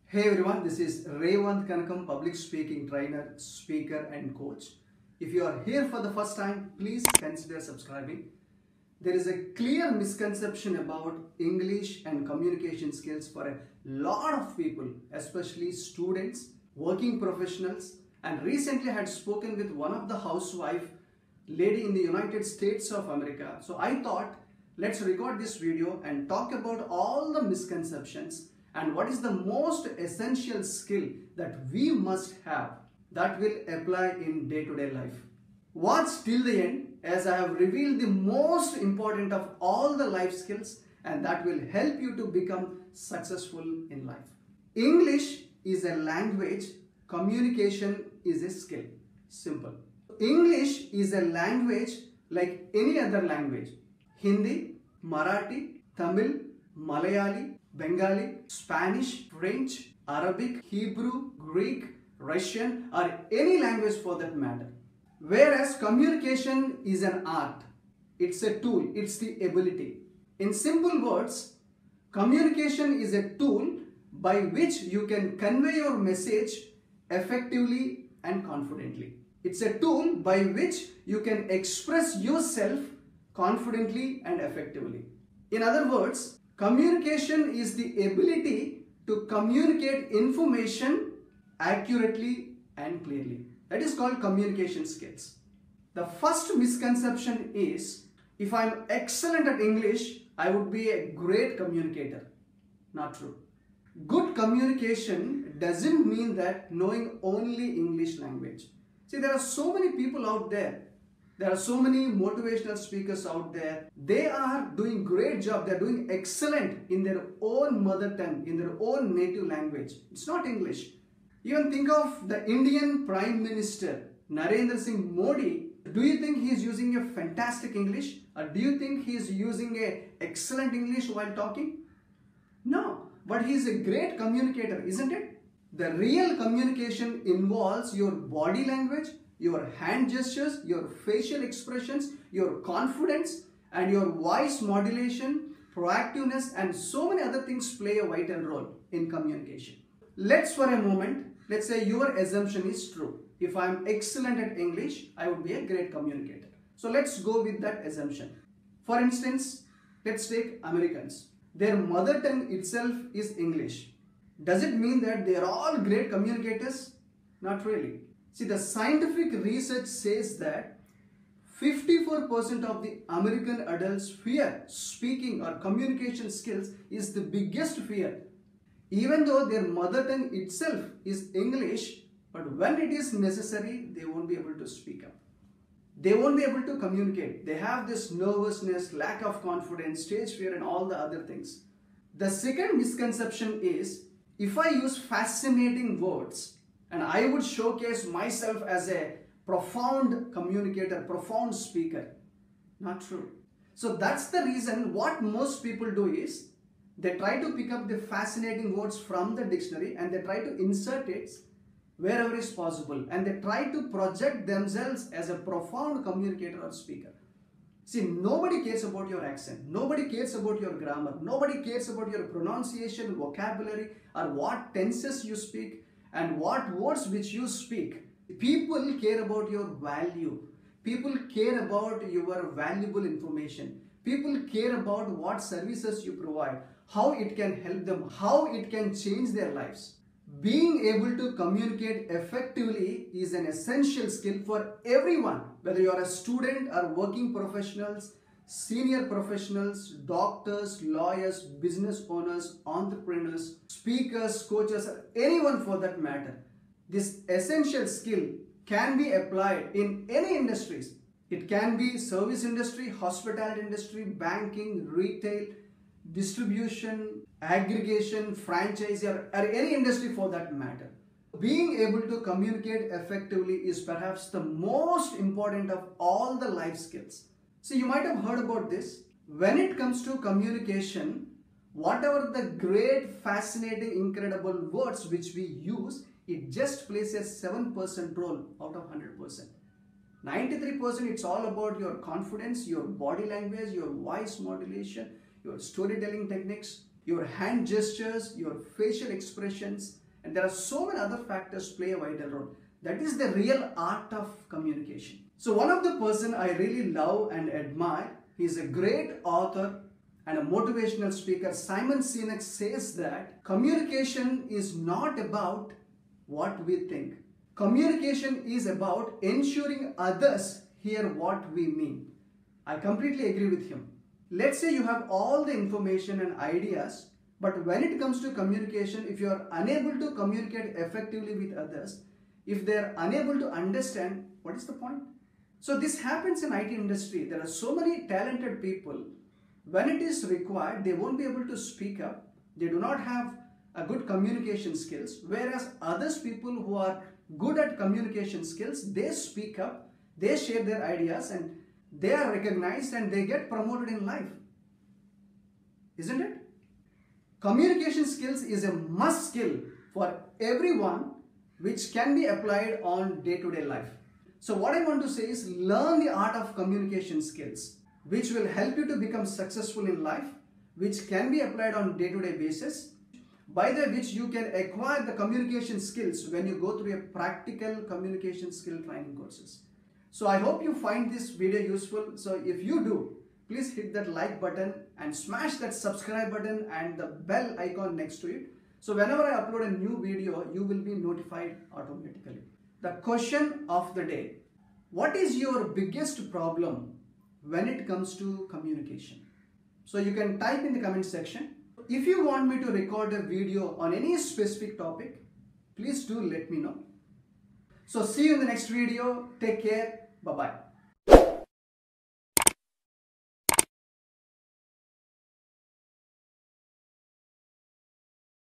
Hey everyone, this is Revant Kanakam, public speaking trainer, speaker and coach. If you are here for the first time, please consider subscribing. There is a clear misconception about English and communication skills for a lot of people, especially students, working professionals, and recently I had spoken with one of the housewife lady in the United States of America. So I thought, let's record this video and talk about all the misconceptions and what is the most essential skill that we must have that will apply in day-to-day life. Watch till the end as I have revealed the most important of all the life skills and that will help you to become successful in life. English is a language, communication is a skill. Simple. English is a language like any other language. Hindi, Marathi, Tamil, Malayali, Bengali, Spanish, French, Arabic, Hebrew, Greek, Russian or any language for that matter. Whereas communication is an art. It's a tool. It's the ability. In simple words, communication is a tool by which you can convey your message effectively and confidently. It's a tool by which you can express yourself confidently and effectively. In other words, communication is the ability to communicate information accurately and clearly. That is called communication skills. The first misconception is, if I'm excellent at English, I would be a great communicator. Not true. Good communication doesn't mean that knowing only English language. See, there are so many people out there. There are so many motivational speakers out there. They are doing great job. They are doing excellent in their own mother tongue, in their own native language. It's not English. Even think of the Indian Prime Minister, Narendra Singh Modi. Do you think he is using a fantastic English? Or do you think he is using a excellent English while talking? No, but he is a great communicator, isn't it? The real communication involves your body language, your hand gestures, your facial expressions, your confidence and your voice modulation, proactiveness and so many other things play a vital role in communication. Let's for a moment, let's say your assumption is true. If I am excellent at English, I would be a great communicator. So let's go with that assumption. For instance, let's take Americans. Their mother tongue itself is English. Does it mean that they are all great communicators? Not really. See, the scientific research says that 54% of the American adults fear speaking or communication skills is the biggest fear. Even though their mother tongue itself is English, but when it is necessary, they won't be able to speak up. They won't be able to communicate. They have this nervousness, lack of confidence, stage fear and all the other things. The second misconception is, if I use fascinating words and I would showcase myself as a profound communicator, profound speaker. Not true. So that's the reason what most people do is, they try to pick up the fascinating words from the dictionary and they try to insert it wherever is possible and they try to project themselves as a profound communicator or speaker. See, nobody cares about your accent, nobody cares about your grammar, nobody cares about your pronunciation, vocabulary or what tenses you speak and what words which you speak. People care about your value, people care about your valuable information, people care about what services you provide, how it can help them, how it can change their lives. Being able to communicate effectively is an essential skill for everyone, whether you are a student or working professionals, senior professionals, doctors, lawyers, business owners, entrepreneurs, speakers, coaches, or anyone for that matter. This essential skill can be applied in any industries. It can be service industry, hospitality industry, banking, retail, distribution, aggregation, franchise or any industry for that matter. Being able to communicate effectively is perhaps the most important of all the life skills. So you might have heard about this. When it comes to communication, whatever the great, fascinating, incredible words which we use, it just plays a 7% role out of 100%. 93% it's all about your confidence, your body language, your voice modulation, your storytelling techniques, your hand gestures, your facial expressions, and there are so many other factors play a vital role. That is the real art of communication. So one of the person I really love and admire, he is a great author and a motivational speaker. Simon Sinek says that communication is not about what we think. Communication is about ensuring others hear what we mean. I completely agree with him. Let's say you have all the information and ideas, but when it comes to communication, if you are unable to communicate effectively with others, if they are unable to understand, what is the point? So this happens in IT industry. There are so many talented people. When it is required, they won't be able to speak up. They do not have a good communication skills, whereas others people who are good at communication skills, they speak up, they share their ideas, and they are recognized and they get promoted in life. Isn't it? Communication skills is a must skill for everyone, which can be applied on day-to-day life. So what I want to say is, learn the art of communication skills, which will help you to become successful in life, which can be applied on day-to-day basis, by the which you can acquire the communication skills when you go through a practical communication skill training courses. So I hope you find this video useful. So if you do, please hit that like button and smash that subscribe button and the bell icon next to it. So whenever I upload a new video, you will be notified automatically. The question of the day: what is your biggest problem when it comes to communication? So you can type in the comment section. If you want me to record a video on any specific topic, please do let me know. So see you in the next video. Take care. Bye-bye.